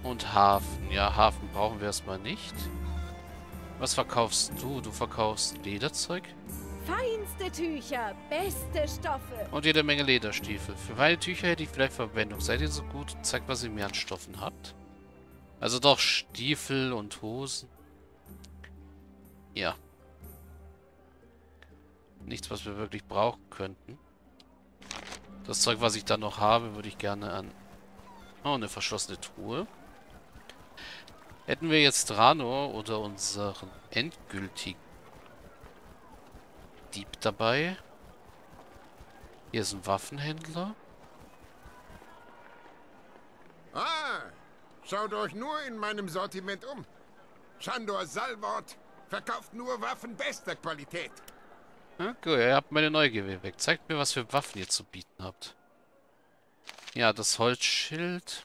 Und Hafen. Ja, Hafen brauchen wir erstmal nicht. Was verkaufst du? Du verkaufst Lederzeug Feinste Tücher, beste Stoffe. und jede Menge Lederstiefel. Für meine Tücher hätte ich vielleicht Verwendung. Seid ihr so gut und zeigt, was ihr mehr an Stoffen habt? Also doch Stiefel und Hosen. Ja. Nichts, was wir wirklich brauchen könnten. Das Zeug, was ich dann noch habe, würde ich gerne an... Oh, eine verschlossene Truhe. Hätten wir jetzt Ranor oder unseren endgültigen Dieb dabei. Hier ist ein Waffenhändler. Ah, schaut euch nur in meinem Sortiment um. Shandor Salvort verkauft nur Waffen bester Qualität. Ja, gut, ihr habt meine Neugier geweckt. Zeigt mir, was für Waffen ihr zu bieten habt. Ja, das Holzschild.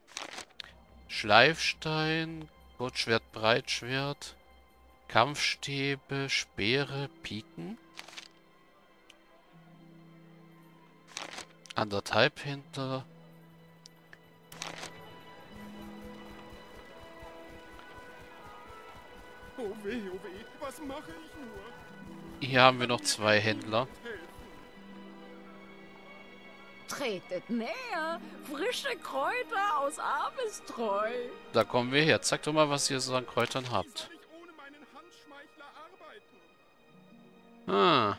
Schleifstein. Kurzschwert, Breitschwert. Kampfstäbe, Speere, Piken. Anderthalbhändler. Oh weh, was mache ich nur? Hier haben wir noch zwei Händler. Tretet näher, frische Kräuter aus Abestreu. Da kommen wir her. Zeigt doch mal, was ihr so an Kräutern habt. Ich ohne meinen Handschmeichler arbeiten? Ah.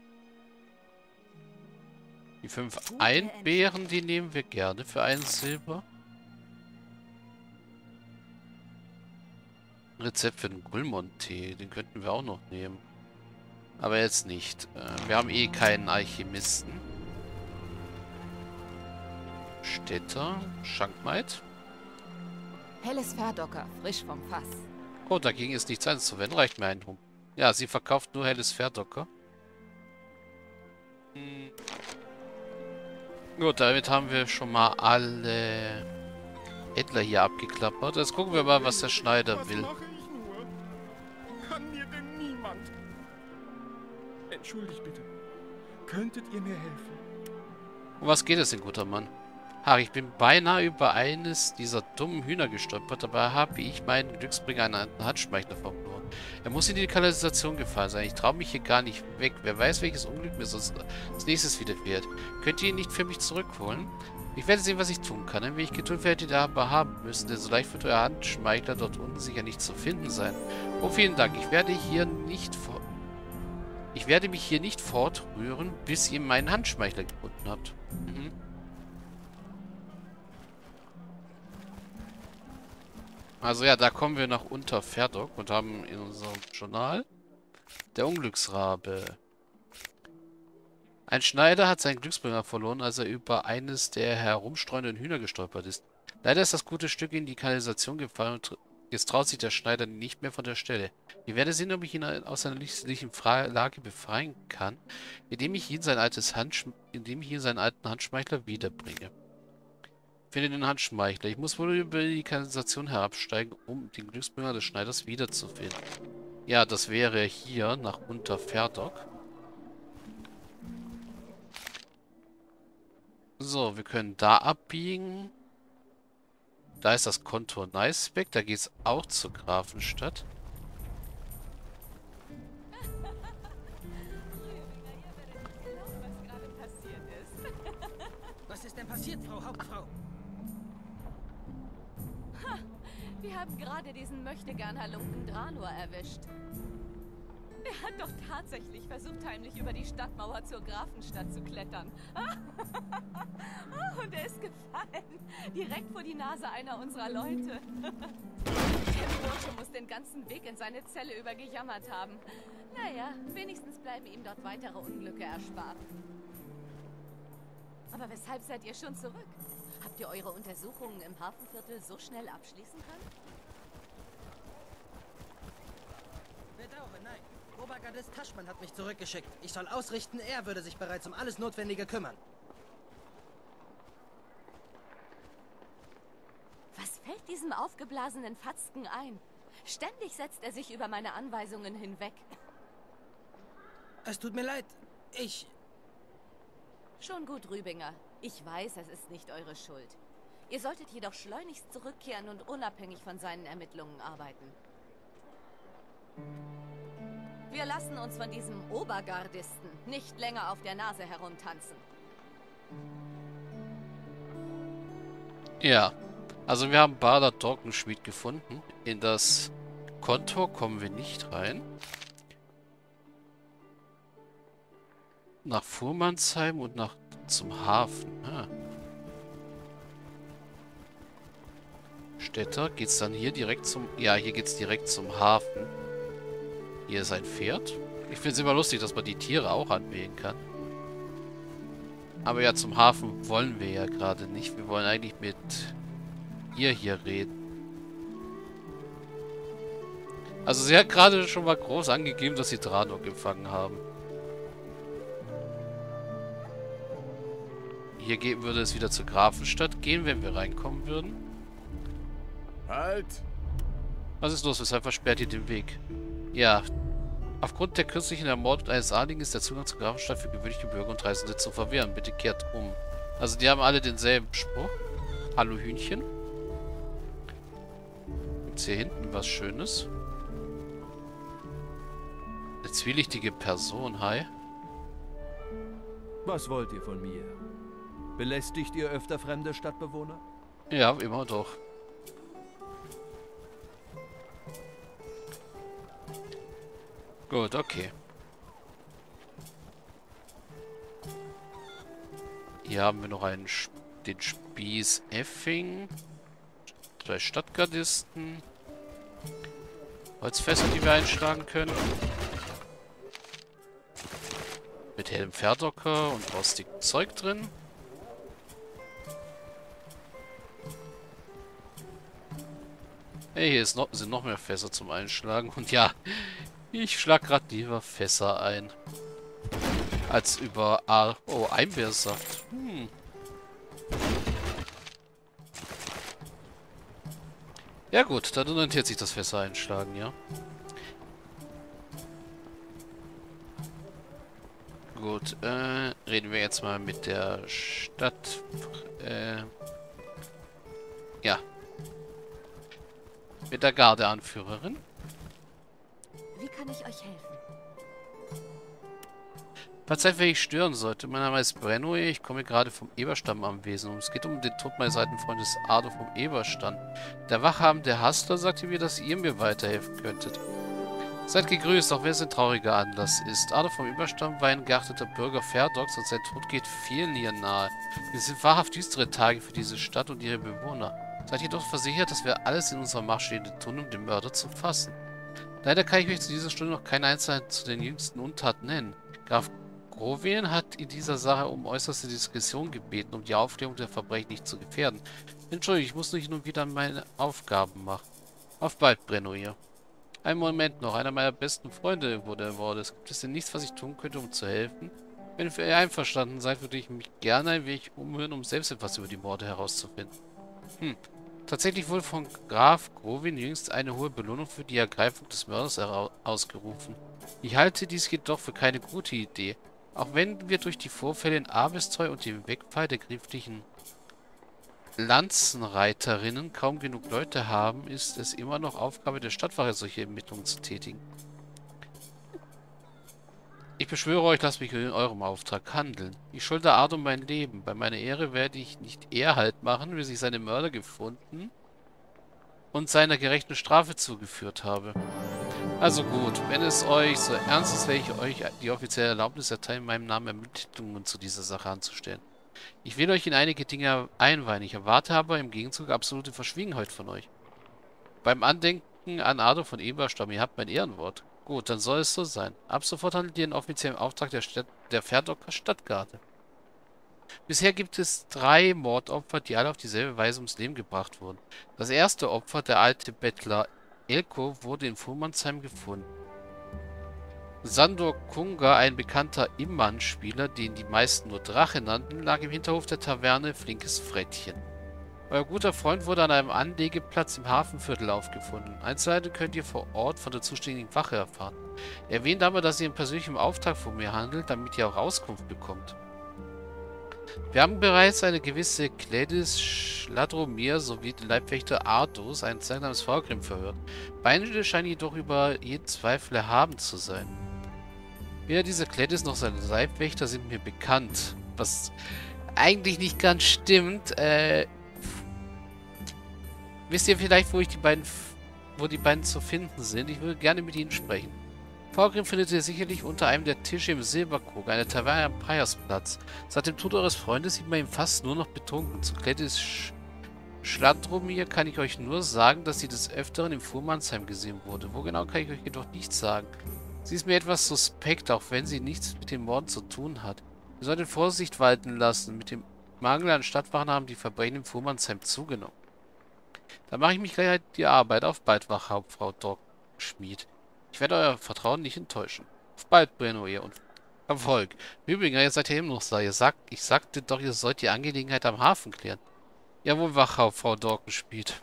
Die 5 Einbeeren, die nehmen wir gerne für 1 Silber. Rezept für den Gulmon-Tee, den könnten wir auch noch nehmen. Aber jetzt nicht. Wir haben eh keinen Alchemisten. Städter, Schankmaid. Helles Verdocker, frisch vom Fass. Oh, dagegen ist nichts einzuwenden. Reicht mir ein Hum. Ja, sie verkauft nur helles Verdocker. Gut, damit haben wir schon mal alle Händler hier abgeklappert. Jetzt gucken wir mal, was der Schneider will. Was mache ich nur? Kann mir denn niemand? Entschuldigt bitte. Könntet ihr mir helfen? Um was geht es denn, guter Mann? Ach, ich bin beinahe über eines dieser dummen Hühner gestolpert, dabei habe ich meinen Glücksbringer an einen Handschmeichler verloren. Er muss in die Kanalisation gefallen sein. Ich traue mich hier gar nicht weg. Wer weiß, welches Unglück mir sonst als nächstes widerfährt. Könnt ihr ihn nicht für mich zurückholen? Ich werde sehen, was ich tun kann. Ein wenig Geduld werdet ihr aber haben müssen, denn so leicht wird euer Handschmeichler dort unten sicher nicht zu finden sein. Oh, vielen Dank. Ich werde mich hier nicht fortrühren, bis ihr meinen Handschmeichler gefunden habt. Mhm. Also ja, da kommen wir nach Unterverdok und haben in unserem Journal der Unglücksrabe. Ein Schneider hat seinen Glücksbringer verloren, als er über eines der herumstreuenden Hühner gestolpert ist. Leider ist das gute Stück in die Kanalisation gefallen und jetzt traut sich der Schneider nicht mehr von der Stelle. Ich werde sehen, ob ich ihn aus seiner nützlichen Lage befreien kann, indem ich ihn seinen alten Handschmeichler wiederbringe. Finde den Handschmeichler. Ich muss wohl über die Kanalisation herabsteigen, um den Glücksbringer des Schneiders wiederzufinden. Ja, das wäre hier nach Unterverdok. So, wir können da abbiegen. Da ist das Kontor Neisbeck. Da geht es auch zur Grafenstadt. Was ist denn passiert, Frau Hauptfrau? Wir haben gerade diesen Möchtegern-Halunken Dranor erwischt. Er hat doch tatsächlich versucht, heimlich über die Stadtmauer zur Grafenstadt zu klettern. Und er ist gefallen. Direkt vor die Nase einer unserer Leute. Der Bursche muss den ganzen Weg in seine Zelle über gejammert haben. Naja, wenigstens bleiben ihm dort weitere Unglücke erspart. Aber weshalb seid ihr schon zurück? Habt ihr eure Untersuchungen im Hafenviertel so schnell abschließen können? Bedauere, nein. Obergardist Taschmann hat mich zurückgeschickt. Ich soll ausrichten, er würde sich bereits um alles Notwendige kümmern. Was fällt diesem aufgeblasenen Fatzken ein? Ständig setzt er sich über meine Anweisungen hinweg. Es tut mir leid. Schon gut, Rübinger. Ich weiß, es ist nicht eure Schuld. Ihr solltet jedoch schleunigst zurückkehren und unabhängig von seinen Ermittlungen arbeiten. Wir lassen uns von diesem Obergardisten nicht länger auf der Nase herumtanzen. Ja, also wir haben Bader Dorkenschmied gefunden. In das Kontor kommen wir nicht rein. Nach Fuhrmannsheim und zum Hafen. Ah. Städter, geht's dann hier direkt zum... Ja, hier geht's direkt zum Hafen. Hier ist ein Pferd. Ich finde es immer lustig, dass man die Tiere auch anwählen kann. Aber ja, zum Hafen wollen wir ja gerade nicht. Wir wollen eigentlich mit ihr hier reden. Also sie hat gerade schon mal groß angegeben, dass sie Draenor gefangen haben. Hier würde es wieder zur Grafenstadt gehen, wenn wir reinkommen würden. Halt! Was ist los? Weshalb versperrt ihr den Weg? Ja, aufgrund der kürzlichen Ermordung eines Adligen ist der Zugang zur Grafenstadt für gewöhnliche Bürger und Reisende zu verwehren. Bitte kehrt um. Also die haben alle denselben Spruch. Hallo Hühnchen. Gibt's hier hinten was Schönes? Eine zwielichtige Person, hi. Was wollt ihr von mir? Belästigt ihr öfter fremde Stadtbewohner? Ja, immer doch. Gut, okay. Hier haben wir noch den Spieß Effing. 2 Stadtgardisten. Holzfässer, die wir einschlagen können. Mit hellem Pferdocker und rostigem Zeug drin. Hey, hier sind noch mehr Fässer zum Einschlagen. Und ja, ich schlag gerade lieber Fässer ein. Als über... Oh, Einbeersaft. Ja gut, dann orientiert sich das Fässer einschlagen, ja. Gut, reden wir jetzt mal mit der Stadt... ja. Mit der Gardeanführerin. Wie kann ich euch helfen? Verzeiht, wenn ich stören sollte. Mein Name ist Brennoe. Ich komme gerade vom Eberstamm am Wesen. Und es geht um den Tod meines alten Freundes Ardo vom Eberstamm. Der wachhabende Hastler sagte mir, dass ihr mir weiterhelfen könntet. Seid gegrüßt, auch wenn es ein trauriger Anlass ist. Ardo vom Eberstamm war ein geachteter Bürger Fairdogs und sein Tod geht vielen hier nahe. Es sind wahrhaft düstere Tage für diese Stadt und ihre Bewohner. Seid jedoch versichert, dass wir alles in unserer Macht Stehende tun, um den Mörder zu fassen. Leider kann ich euch zu dieser Stunde noch keine Einzelheiten zu den jüngsten Untaten nennen. Graf Grovien hat in dieser Sache um äußerste Diskretion gebeten, um die Aufklärung der Verbrechen nicht zu gefährden. Entschuldigung, ich muss nur hin und wieder meine Aufgaben machen. Auf bald, Brennoe. Einen Moment noch, einer meiner besten Freunde wurde ermordet. Gibt es denn nichts, was ich tun könnte, um zu helfen? Wenn ihr einverstanden seid, würde ich mich gerne ein wenig umhören, um selbst etwas über die Morde herauszufinden. Tatsächlich wurde von Graf Grovien jüngst eine hohe Belohnung für die Ergreifung des Mörders ausgerufen. Ich halte dies jedoch für keine gute Idee. Auch wenn wir durch die Vorfälle in Abesteu und den Wegfall der grifflichen Lanzenreiterinnen kaum genug Leute haben, ist es immer noch Aufgabe der Stadtwache, solche Ermittlungen zu tätigen. Ich beschwöre euch, lasst mich in eurem Auftrag handeln. Ich schulde Ardo mein Leben. Bei meiner Ehre werde ich nicht eher Halt machen, bis ich seine Mörder gefunden und seiner gerechten Strafe zugeführt habe. Also gut, wenn es euch so ernst ist, werde ich euch die offizielle Erlaubnis erteilen, in meinem Namen Ermittlungen zu dieser Sache anzustellen. Ich will euch in einige Dinge einweihen. Ich erwarte aber im Gegenzug absolute Verschwiegenheit von euch. Beim Andenken an Ardo von Eberstamm, ihr habt mein Ehrenwort. Gut, dann soll es so sein. Ab sofort handelt ihr in offiziellem Auftrag der Fairdocker Stadtgarde. Bisher gibt es 3 Mordopfer, die alle auf dieselbe Weise ums Leben gebracht wurden. Das erste Opfer, der alte Bettler Elko, wurde in Fuhrmannsheim gefunden. Sandor Kunga, ein bekannter Imman-Spieler, den die meisten nur Drache nannten, lag im Hinterhof der Taverne Flinkes Frettchen. Euer guter Freund wurde an einem Anlegeplatz im Hafenviertel aufgefunden. Einzelheiten könnt ihr vor Ort von der zuständigen Wache erfahren. Erwähnt aber, dass ihr in persönlichem Auftrag von mir handelt, damit ihr auch Auskunft bekommt. Wir haben bereits eine gewisse Gladys Schladromir sowie den Leibwächter Artus, einen Zeugen namens Vorgrim, verhört. Beide scheinen jedoch über jeden Zweifel erhaben zu sein. Weder dieser Gladys noch sein Leibwächter sind mir bekannt, was eigentlich nicht ganz stimmt. Wisst ihr vielleicht, wo die beiden zu finden sind? Ich würde gerne mit ihnen sprechen. Vorgrim findet ihr sicherlich unter einem der Tische im Silberkrug, einer Taverne am Preiersplatz. Seit dem Tod eures Freundes sieht man ihn fast nur noch betrunken. Zu Gladys Schladromir kann ich euch nur sagen, dass sie des Öfteren im Fuhrmannsheim gesehen wurde. Wo genau, kann ich euch jedoch nicht sagen. Sie ist mir etwas suspekt, auch wenn sie nichts mit den Morden zu tun hat. Wir sollten Vorsicht walten lassen. Mit dem Mangel an Stadtwachen haben die Verbrechen im Fuhrmannsheim zugenommen. Dann mache ich mich gleich die Arbeit. Auf bald, Wachhauptfrau Dorkschmied. Ich werde euer Vertrauen nicht enttäuschen. Auf bald, Brenno, ihr und Erfolg. Übrigens, ihr seid ja eben noch da. Ich sagte doch, ihr sollt die Angelegenheit am Hafen klären. Jawohl, Wachhauptfrau Dorkenschmied.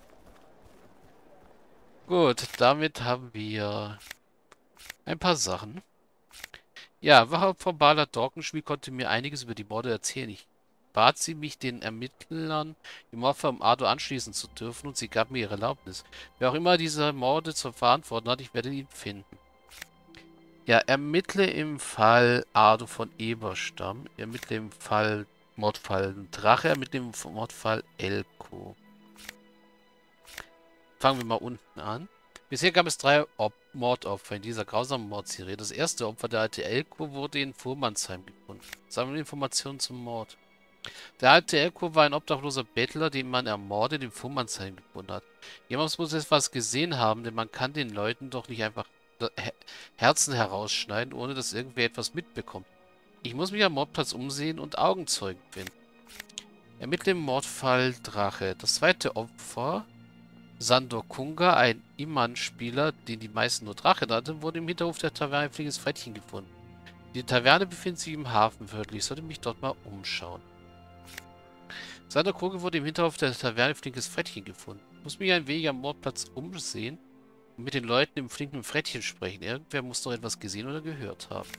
Gut, damit haben wir ein paar Sachen. Ja, Wachhauptfrau Bala Dorkenschmied konnte mir einiges über die Morde erzählen. Ich bat sie, mich den Ermittlern im Mordfall um Ardo anschließen zu dürfen, und sie gab mir ihre Erlaubnis. Wer auch immer diese Morde zu verantworten hat, ich werde ihn finden. Ja, ermittle im Fall Ardo von Eberstamm, ermittle im Mordfall Drache, ermittle im Mordfall Elko. Fangen wir mal unten an. Bisher gab es 3 Mordopfer in dieser grausamen Mordserie. Das erste Opfer, der alte Elko, wurde in Fuhrmannsheim gefunden. Sammeln Informationen zum Mord. Der alte Elko war ein obdachloser Bettler, den man ermordet im Fuhrmannsheim gefunden hat. Jemand muss etwas gesehen haben, denn man kann den Leuten doch nicht einfach Herzen herausschneiden, ohne dass irgendwer etwas mitbekommt. Ich muss mich am Mordplatz umsehen und Augenzeugen finden. Ermittle im Mordfall Drache. Das zweite Opfer, Sandor Kunga, ein Iman-Spieler, den die meisten nur Drache nannten, wurde im Hinterhof der Taverne ein fliegенdes Frettchen gefunden. Die Taverne befindet sich im Hafenviertel. Ich sollte mich dort mal umschauen. Sandor Kunga wurde im Hinterhof der Taverne ein flinkes Frettchen gefunden. Ich muss mich ein wenig am Mordplatz umsehen und mit den Leuten im flinken Frettchen sprechen. Irgendwer muss doch etwas gesehen oder gehört haben.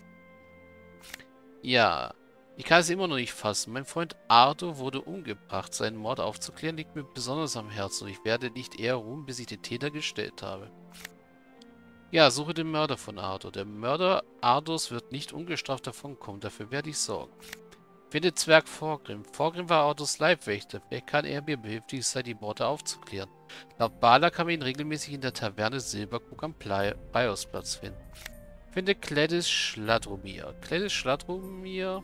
Ja, ich kann es immer noch nicht fassen. Mein Freund Ardo wurde umgebracht. Seinen Mord aufzuklären liegt mir besonders am Herzen und ich werde nicht eher ruhen, bis ich den Täter gestellt habe. Ja, suche den Mörder von Ardo. Der Mörder Ardos wird nicht ungestraft davonkommen. Dafür werde ich sorgen. Finde Zwerg Vorgrim. Vorgrim war Ardos Leibwächter. Vielleicht kann er mir behilflich sein, die Morde aufzuklären. Laut Bala kann man ihn regelmäßig in der Taverne Silberkrug am Biosplatz finden. Finde Gladys Schladromir. Gladys Schladromir.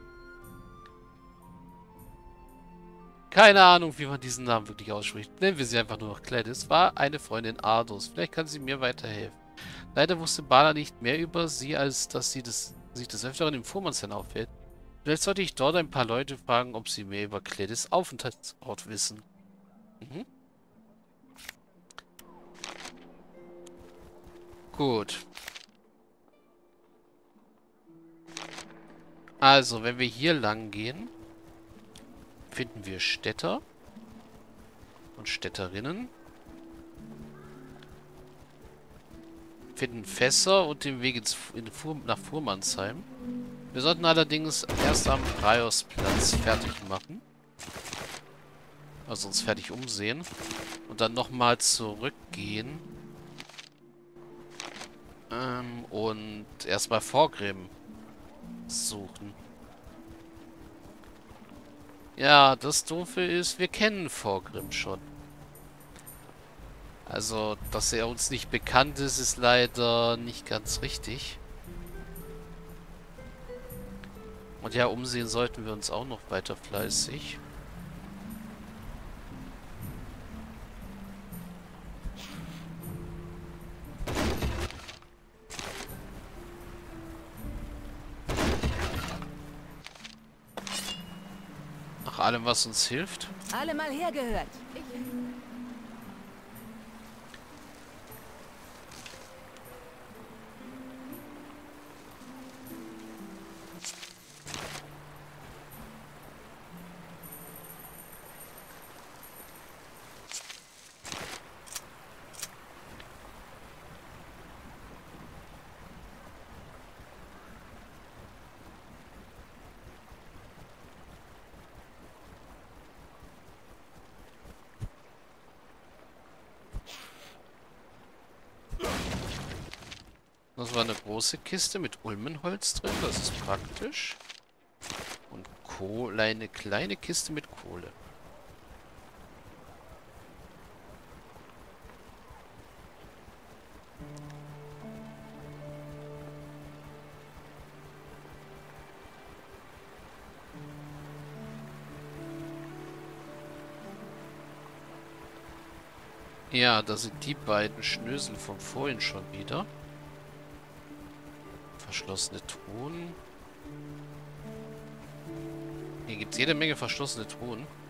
Keine Ahnung, wie man diesen Namen wirklich ausspricht. Nennen wir sie einfach nur noch Gladys. War eine Freundin Ardos. Vielleicht kann sie mir weiterhelfen. Leider wusste Bala nicht mehr über sie, als dass sie sich des Öfteren im Fuhrmannsheim aufhält. Vielleicht sollte ich dort ein paar Leute fragen, ob sie mehr über Gladys Aufenthaltsort wissen. Mhm. Gut. Also, wenn wir hier lang gehen, finden wir Städter und Städterinnen. Finden Fässer und den Weg nach Fuhrmannsheim. Wir sollten allerdings erst am Preiersplatz fertig machen. Also uns fertig umsehen. Und dann nochmal zurückgehen. Und erstmal Vorgrim suchen. Ja, das Doofe ist, wir kennen Vorgrim schon. Also, dass er uns nicht bekannt ist, ist leider nicht ganz richtig. Und ja, umsehen sollten wir uns auch noch weiter fleißig. Nach allem, was uns hilft. Alle mal hergehört. Das war eine große Kiste mit Ulmenholz drin. Das ist praktisch. Und Kohle, eine kleine Kiste mit Kohle. Ja, da sind die beiden Schnösel von vorhin schon wieder. Verschlossene Truhen. Hier gibt es jede Menge verschlossene Truhen.